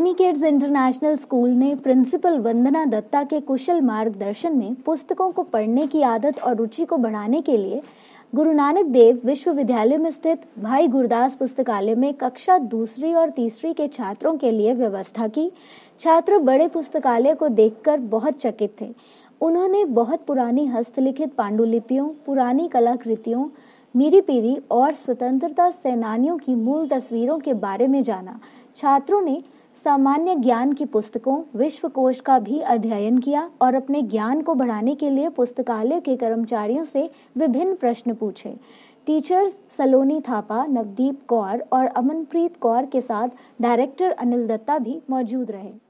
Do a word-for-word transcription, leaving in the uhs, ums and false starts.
Shiny Kids International School ने principal Vandana Datta के कुशल मार्गदर्शन में पुस्तकों को पढ़ने की आदत और रुचि को बढ़ाने के लिए गुरु नानक देव विश्वविद्यालय में स्थित भाई गुरदास पुस्तकालय में कक्षा दूसरी और तीसरी के छात्रों के लिए व्यवस्था की। छात्र बड़े पुस्तकालय को देखकर बहुत चकित थे। उन्होंने बहुत पुरानी हस्तलिखित पांडुलिपियों, पुरानी कलाकृतियों, मीरी पीरी और स्वतंत्रता सेनानियों की मूल तस्वीरों के बारे में जाना। छात्रों ने सामान्य ज्ञान की पुस्तकों, विश्वकोश का भी अध्ययन किया और अपने ज्ञान को बढ़ाने के लिए पुस्तकालय के कर्मचारियों से विभिन्न प्रश्न पूछे। टीचर्स सलोनी थापा, नवदीप कौर और अमनप्रीत कौर के साथ डायरेक्टर अनिल दत्ता भी मौजूद रहे।